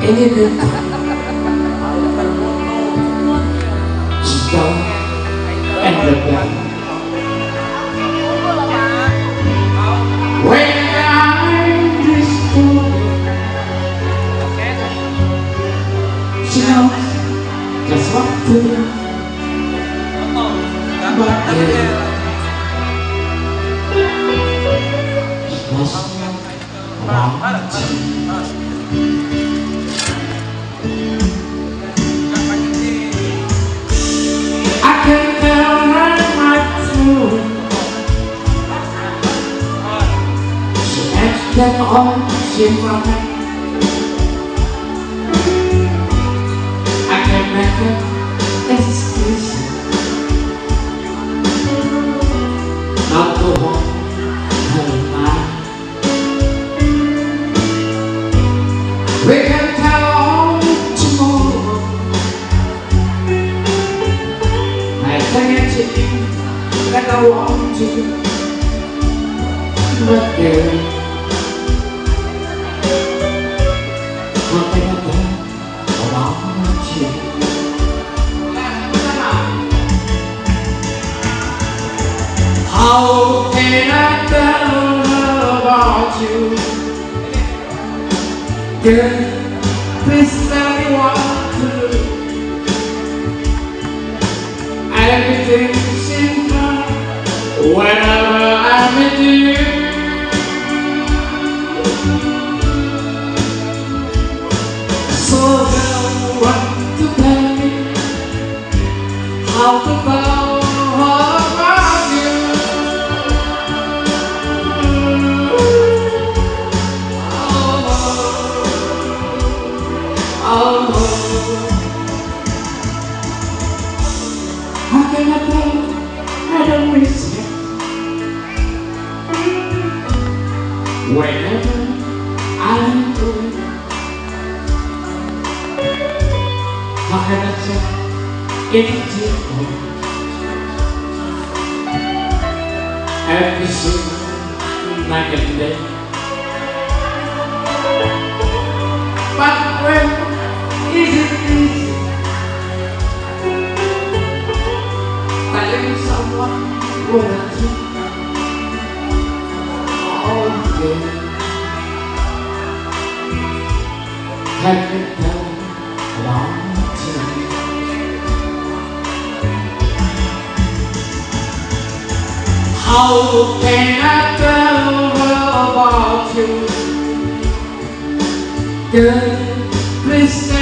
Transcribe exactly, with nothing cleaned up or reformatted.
Ini dia Cinta and the blood. When I'm disappointed, she knows just what to do. But yeah, she knows around you. I can tell her my truth. She acts like all she wants. I can make her excuse not to want her mind. We can tell all tomorrow. I can't tell you like I want to, but girl, one thing I think about you. How can I tell her about you? Girl, please tell me what to do. Everything seems fine whenever I'm with you. So girl, what to tell me? How to tell her about you? Oh, how can I tell? I don't miss you. Whenever I'm going, how can I tell? It's you. Every single night and day. But when is it easy telling someone what I do? All day I can tell long time. How can I tell her about you? Girl, please